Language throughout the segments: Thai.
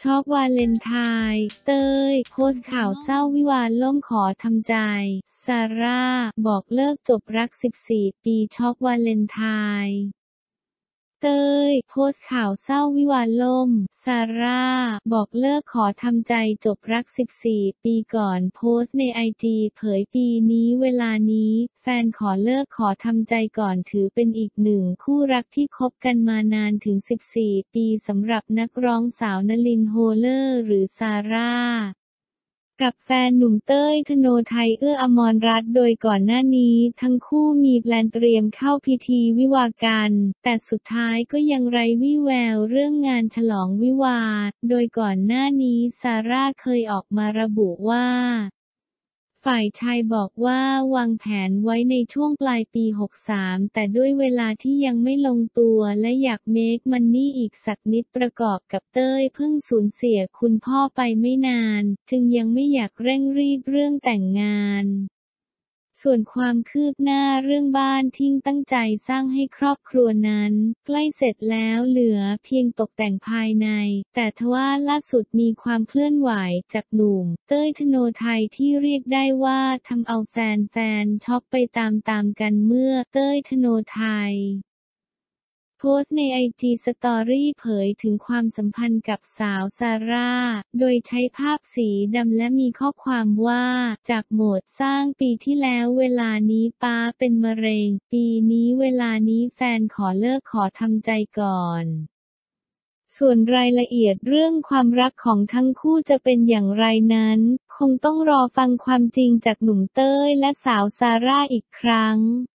ช็อกวาเลนไทน์เต้ยโพสต์ข่าวเศร้าวิวาห์ล่มขอทำใจซาร่าบอกเลิกจบรัก14 ปีช็อกวาเลนไทน์เต้ยโพสต์ข่าวเศร้าวิวาห์ล่มซาร่าบอกเลิกขอทำใจจบรัก14 ปีก่อนโพสต์ในไอจีเผยปีนี้เวลานี้แฟนขอเลิกขอทำใจก่อนถือเป็นอีกหนึ่งคู่รักที่คบกันมานานถึง14 ปีสำหรับนักร้องสาวนลินโฮเลอร์หรือซาร่ากับแฟนหนุ่มเต้ยธโนไทยเอื้ออมรรัตน์โดยก่อนหน้านี้ทั้งคู่มีแพลนเตรียมเข้าพิธีวิวาห์กันแต่สุดท้ายก็ยังไร้วี่แววเรื่องงานฉลองวิวาห์โดยก่อนหน้านี้ซาร่าเคยออกมาระบุว่าฝ่ายชายบอกว่าวางแผนไว้ในช่วงปลายปี 63 แต่ด้วยเวลาที่ยังไม่ลงตัวและอยากเมคมันนี่อีกสักนิดประกอบกับเต้ยเพิ่งสูญเสียคุณพ่อไปไม่นานจึงยังไม่อยากเร่งรีบเรื่องแต่งงานส่วนความคืบหน้าเรื่องบ้านที่ตั้งใจสร้างให้ครอบครัวนั้นใกล้เสร็จแล้วเหลือเพียงตกแต่งภายในแต่ทว่าล่าสุดมีความเคลื่อนไหวจากหนุ่มเต้ยธโนไทยที่เรียกได้ว่าทำเอาแฟนช็อกไปตามกันเมื่อเต้ยธโนไทยโพสต์ในไอจีสตอรี่เผยถึงความสัมพันธ์กับสาวซาร่าโดยใช้ภาพสีดำและมีข้อความว่าจากโหมดสร้างปีที่แล้วเวลานี้ป้าเป็นมะเร็งปีนี้เวลานี้แฟนขอเลิกขอทำใจก่อนส่วนรายละเอียดเรื่องความรักของทั้งคู่จะเป็นอย่างไรนั้นคงต้องรอฟังความจริงจากหนุ่มเต้ยและสาวซาร่าอีกครั้ง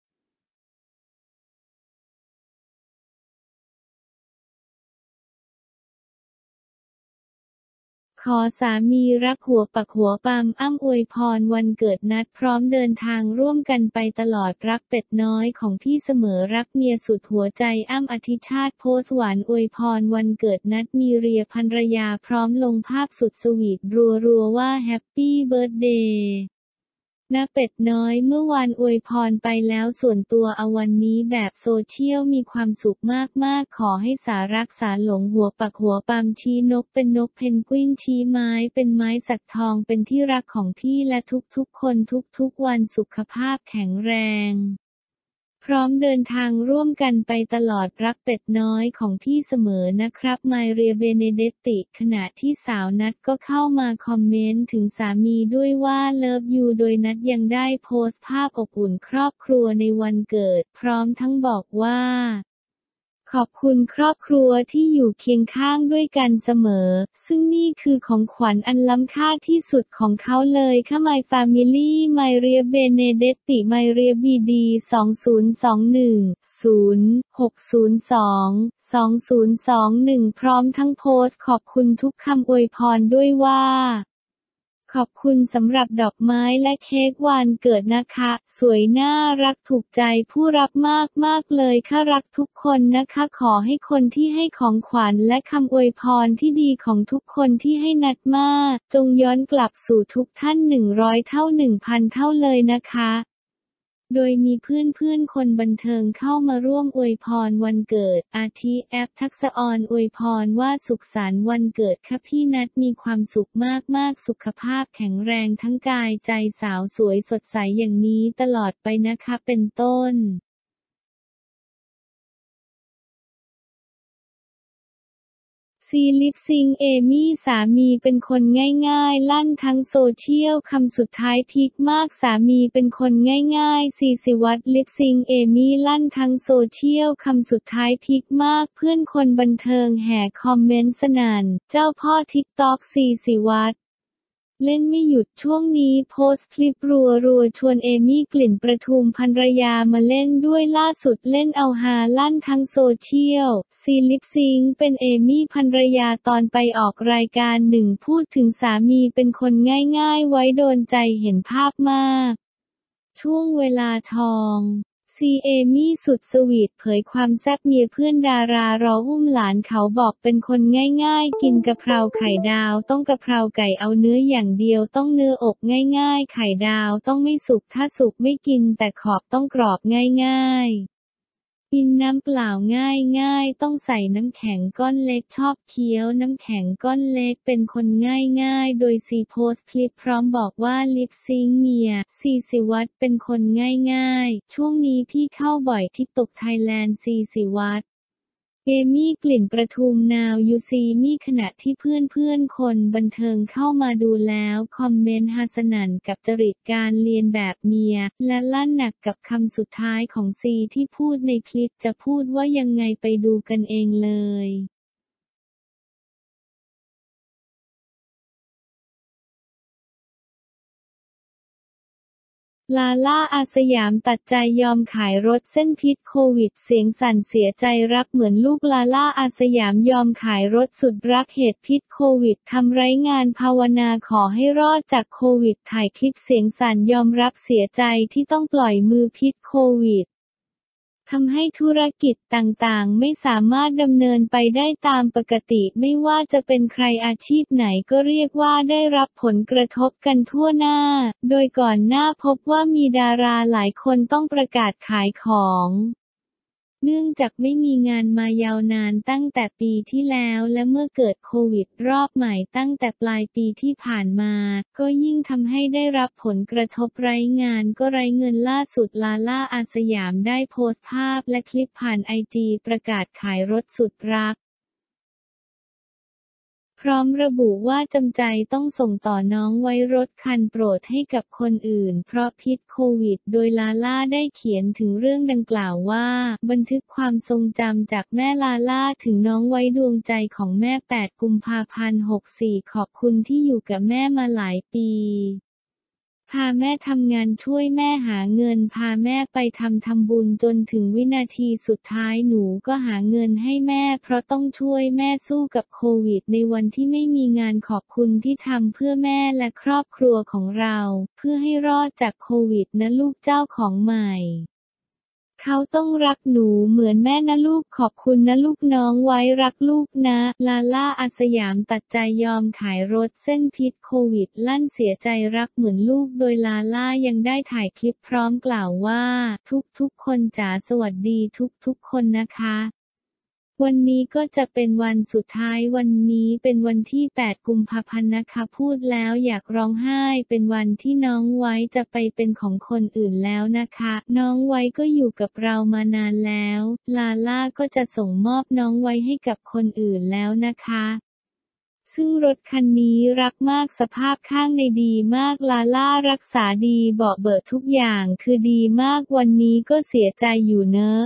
ขอสามีรักหัวปักหัวปามอ้ำอวยพรวันเกิดนัดพร้อมเดินทางร่วมกันไปตลอดรักเป็ดน้อยของพี่เสมอรักเมียสุดหัวใจอ้ำอธิชาติโพสต์หวานอวยพรวันเกิดนัดมีเรียภรรยาพร้อมลงภาพสุดสวีทรัวๆว่าแฮปปี้เบิร์ธเดย์ณเป็ดน้อยเมื่อวานอวยพรไปแล้วส่วนตัวเอาวันนี้แบบโซเชียลมีความสุขมากๆขอให้สารักษาหลงหัวปักหัวปามชี้นกเป็นนกเพนกวินชี้ไม้เป็นไม้สักทองเป็นที่รักของพี่และทุกๆคนทุกๆวันสุขภาพแข็งแรงพร้อมเดินทางร่วมกันไปตลอดรักเป็ดน้อยของพี่เสมอนะครับไมเรียเบเนเดตติขณะที่สาวนัทก็เข้ามาคอมเมนต์ถึงสามีด้วยว่าเลิฟยูโดยนัทยังได้โพสต์ภาพอบอุ่นครอบครัวในวันเกิดพร้อมทั้งบอกว่าขอบคุณครอบครัวที่อยู่เคียงข้างด้วยกันเสมอซึ่งนี่คือของขวัญอันล้ำค่าที่สุดของเขาเลยค่ะ My Family Maria Benedetti Maria BD 2021 พร้อมทั้งโพสต์ขอบคุณทุกคำอวยพรด้วยว่าขอบคุณสำหรับดอกไม้และเค้กวันเกิดนะคะสวยน่ารักถูกใจผู้รับมากเลยค่ะรักทุกคนนะคะขอให้คนที่ให้ของขวัญและคำอวยพรที่ดีของทุกคนที่ให้นัดมาจงย้อนกลับสู่ทุกท่าน100 เท่า 1,000 เท่าเลยนะคะโดยมีเพื่อนคนบันเทิงเข้ามาร่วมอวยพรวันเกิดอาทิแอปทักษะออนอวยพรว่าสุขสันต์วันเกิดค่ะพี่นัทมีความสุขมากสุขภาพแข็งแรงทั้งกายใจสาวสวยสดใสอย่างนี้ตลอดไปนะคะเป็นต้นซีลิปซิงเอมี่สามีเป็นคนง่ายๆลั่นทั้งโซเชียลคำสุดท้ายพีคมากสามีเป็นคนง่ายๆซีสิวัตรลิปซิงเอมี่ลั่นทั้งโซเชียลคำสุดท้ายพีคมากเพื่อนคนบันเทิงแห่คอมเมนต์สนั่นเจ้าพ่อทิกต็อกซีสิวัตรเล่นไม่หยุดช่วงนี้โพสต์คลิปรัวชวนเอมี่กลิ่นประทุมภรรยามาเล่นด้วยล่าสุดเล่นเอาฮาลั่นทั้งโซเชียลซีลิปซิงค์เป็นเอมี่ภรรยาตอนไปออกรายการหนึ่งพูดถึงสามีเป็นคนง่ายๆไว้โดนใจเห็นภาพมากช่วงเวลาทองเอมี่สุดสวีทเผยความแซ่บเมียเพื่อนดารารออุ้มหลานเขาบอกเป็นคนง่ายๆกินกะเพราไข่ดาวต้องกะเพราไก่เอาเนื้ออย่างเดียวต้องเนื้ออกง่ายๆไข่ดาวต้องไม่สุกถ้าสุกไม่กินแต่ขอบต้องกรอบง่ายๆกินน้ำเปล่าง่ายๆต้องใส่น้ำแข็งก้อนเล็กชอบเคี้ยวน้ำแข็งก้อนเล็กเป็นคนง่ายๆโดยซีโพสต์คลิปพร้อมบอกว่าลิปซิงค์เมียซีศิวัตรเป็นคนง่ายๆช่วงนี้พี่เข้าบ่อยที่ตกไทยแลนด์ซีศิวัตรเอมี่กลิ่นประทุมนาวยูซีมี่ขณะที่เพื่อนคนบันเทิงเข้ามาดูแล้วคอมเมนต์ฮาสนั่นกับจริตการเลียนแบบเมียและลั่นหนักกับคำสุดท้ายของซีที่พูดในคลิปจะพูดว่ายังไงไปดูกันเองเลยลาล่าอาสยามตัดใจยอมขายรถเส้นพิษโควิดเสียงสั่นเสียใจรักเหมือนลูกลาล่าอาสยามยอมขายรถสุดรักเหตุพิษโควิดทำไร้งานภาวนาขอให้รอดจากโควิดถ่ายคลิปเสียงสั่นยอมรับเสียใจที่ต้องปล่อยมือพิษโควิดทำให้ธุรกิจต่างๆไม่สามารถดำเนินไปได้ตามปกติไม่ว่าจะเป็นใครอาชีพไหนก็เรียกว่าได้รับผลกระทบกันทั่วหน้าโดยก่อนหน้าพบว่ามีดาราหลายคนต้องประกาศขายของเนื่องจากไม่มีงานมายาวนานตั้งแต่ปีที่แล้วและเมื่อเกิดโควิดรอบใหม่ตั้งแต่ปลายปีที่ผ่านมาก็ยิ่งทำให้ได้รับผลกระทบไร้งานก็ไร้เงินล่าสุดลาล่าอาสยามได้โพสต์ภาพและคลิปผ่านไอจีประกาศขายรถสุดรักพร้อมระบุว่าจำใจต้องส่งต่อน้องไว้รถคันโปรดให้กับคนอื่นเพราะพิษโควิดโดยลาล่าได้เขียนถึงเรื่องดังกล่าวว่าบันทึกความทรงจำจากแม่ลาล่าถึงน้องไว้ดวงใจของแม่8 กุมภาพันธ์ 64ขอบคุณที่อยู่กับแม่มาหลายปีพาแม่ทำงานช่วยแม่หาเงินพาแม่ไปทำบุญจนถึงวินาทีสุดท้ายหนูก็หาเงินให้แม่เพราะต้องช่วยแม่สู้กับโควิดในวันที่ไม่มีงานขอบคุณที่ทำเพื่อแม่และครอบครัวของเราเพื่อให้รอดจากโควิดนะลูกเจ้าของใหม่เขาต้องรักหนูเหมือนแม่นะลูกขอบคุณนะลูกน้องไว้รักลูกนะลาล่าอาสยามตัดใจยอมขายรถเส้นพิษโควิดลั่นเสียใจรักเหมือนลูกโดยลาล่ายังได้ถ่ายคลิปพร้อมกล่าวว่าทุกคนจ๋าสวัสดีทุกคนนะคะวันนี้ก็จะเป็นวันสุดท้ายวันนี้เป็นวันที่8 กุมภาพันธ์นะคะพูดแล้วอยากร้องไห้เป็นวันที่น้องไว้จะไปเป็นของคนอื่นแล้วนะคะน้องไว้ก็อยู่กับเรามานานแล้วลาล่าก็จะส่งมอบน้องไว้ให้กับคนอื่นแล้วนะคะซึ่งรถคันนี้รักมากสภาพข้างในดีมากลาล่ารักษาดีเบาะเบิดทุกอย่างคือดีมากวันนี้ก็เสียใจอยู่เนอะ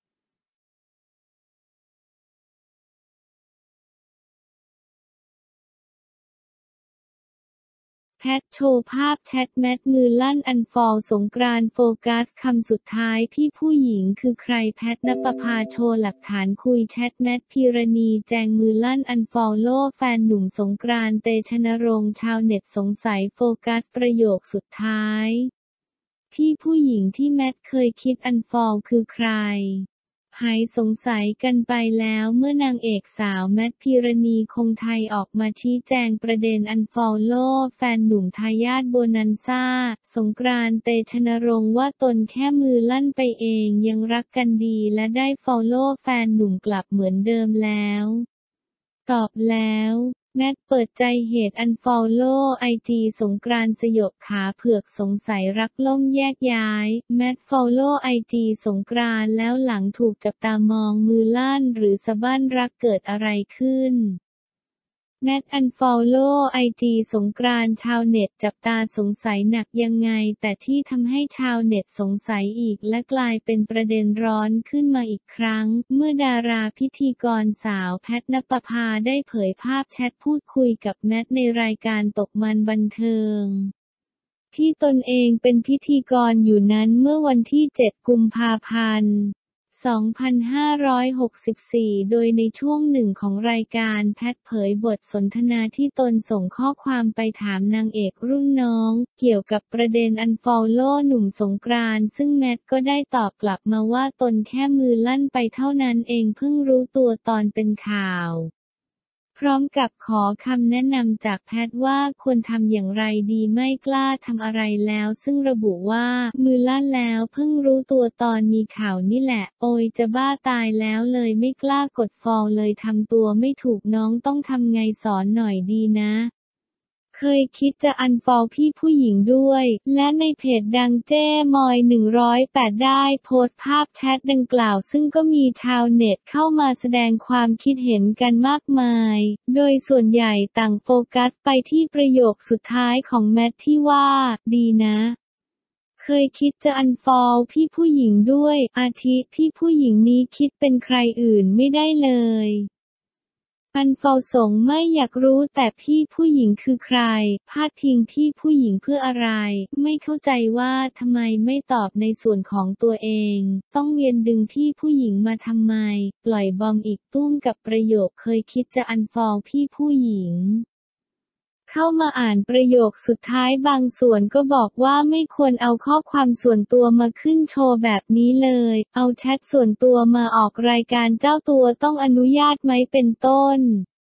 แพทโชว์ภาพแชทแมทมือลั่นอันฟอลสงกรานต์โฟกัสคำสุดท้ายพี่ผู้หญิงคือใครแพทณปภาโชว์หลักฐานคุยแชทแมทพีรณีแจงมือลั่นอันฟอลโล่แฟนหนุ่มสงกรานต์เตชนรงค์ชาวเน็ตสงสัยโฟกัสประโยคสุดท้ายพี่ผู้หญิงที่แมทเคยคิดอันฟอลคือใครหายสงสัยกันไปแล้วเมื่อนางเอกสาวแมทพีรณีคงไทยออกมาชี้แจงประเด็นอันฟอลโล่แฟนหนุ่มทายาทโบนันซ่าสงกรานต์เตชนรงค์ว่าตนแค่มือลั่นไปเองยังรักกันดีและได้ฟอลโล่แฟนหนุ่มกลับเหมือนเดิมแล้วตอบแล้วแมทเปิดใจเหตุอันฟอลโล่ไอจีสงกรานต์สยบขาเผือกสงสัยรักล่มแยกย้ายแมทฟอลโล่ไอจีสงกรานต์แล้วหลังถูกจับตามองมือลั่นหรือสะบั้นรักเกิดอะไรขึ้นแมทอันฟอลโล่ไอจีสงกรานต์ชาวเน็ตจับตาสงสัยหนักยังไงแต่ที่ทำให้ชาวเน็ตสงสัยอีกและกลายเป็นประเด็นร้อนขึ้นมาอีกครั้งเมื่อดาราพิธีกรสาวแพทณปภาได้เผยภาพแชทพูดคุยกับแมทในรายการตกมันบันเทิงที่ตนเองเป็นพิธีกรอยู่นั้นเมื่อวันที่7 กุมภาพันธ์ 2564 โดยในช่วงหนึ่งของรายการแพทเผยบทสนทนาที่ตนส่งข้อความไปถามนางเอกรุ่นน้องเกี่ยวกับประเด็นอันฟอลโล่หนุ่มสงกรานต์ซึ่งแมทก็ได้ตอบกลับมาว่าตนแค่มือลั่นไปเท่านั้นเองเพิ่งรู้ตัวตอนเป็นข่าวพร้อมกับขอคำแนะนำจากแพทย์ว่าควรทำอย่างไรดีไม่กล้าทำอะไรแล้วซึ่งระบุว่ามือลั่นแล้วเพิ่งรู้ตัวตอนมีข่าวนี่แหละโอยจะบ้าตายแล้วเลยไม่กล้ากดฟอลเลยทำตัวไม่ถูกน้องต้องทำไงสอนหน่อยดีนะเคยคิดจะอันฟอลพี่ผู้หญิงด้วยและในเพจดังเจ้มอย108ได้โพสต์ภาพแชทดังกล่าวซึ่งก็มีชาวเน็ตเข้ามาแสดงความคิดเห็นกันมากมายโดยส่วนใหญ่ต่างโฟกัสไปที่ประโยคสุดท้ายของแมทที่ว่าดีนะเคยคิดจะอันฟอลพี่ผู้หญิงด้วยอาทิพี่ผู้หญิงนี้คิดเป็นใครอื่นไม่ได้เลยอันฟอลส่งไม่อยากรู้แต่พี่ผู้หญิงคือใครพาดพิงพี่ผู้หญิงเพื่ออะไรไม่เข้าใจว่าทำไมไม่ตอบในส่วนของตัวเองต้องเวียนดึงพี่ผู้หญิงมาทำไมปล่อยบอมอีกตุ้มกับประโยคเคยคิดจะอันฟอลพี่ผู้หญิงเข้ามาอ่านประโยคสุดท้ายบางส่วนก็บอกว่าไม่ควรเอาข้อความส่วนตัวมาขึ้นโชว์แบบนี้เลยเอาแชทส่วนตัวมาออกรายการเจ้าตัวต้องอนุญาตไหมเป็นต้น